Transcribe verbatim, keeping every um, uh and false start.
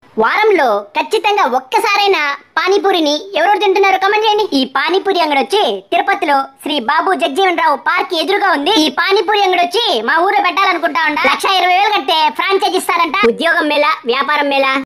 వారంలో ఖచ్చితంగా ఒక్కసారైనా పానీపూరిని ఎవరెవరు తింటున్నారో కామెంట్ చేయండి. ఈ పానీపూరి అంగడి వచ్చి తిరుపతిలో శ్రీ బాబు జగజీవన్ రావు పార్క్ ఎదురుగా ఉంది. ఈ పానీపూరి అంగడి వచ్చి మా ఊరు పెట్టాలనుకుంటా ఉంటా. లక్ష ఇరవై వేలు కడితే ఫ్రాంచైజ్ ఇస్తారంట. ఉద్యోగం మేళ, వ్యాపారం మేళ.